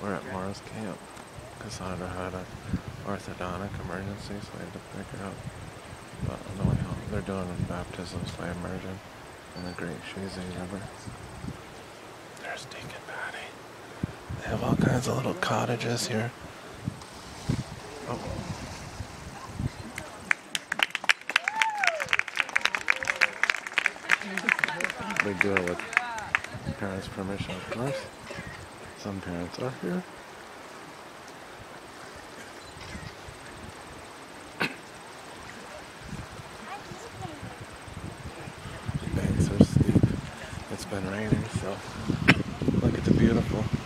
We're at Mooers camp. Cassandra had an orthodontic emergency, so I had to pick her up. But on the way home, they're doing baptisms by immersion in the Great Shazy River. There's Deacon Patty. They have all kinds of little cottages here. Oh. They do it with parents' permission, of course. Some parents are here. The banks are steep. It's been raining, so look at the beautiful